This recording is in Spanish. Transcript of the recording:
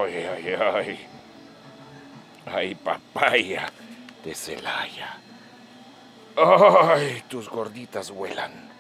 Ay, ay, ay. Ay, papaya de Celaya. Ay, tus gorditas vuelan.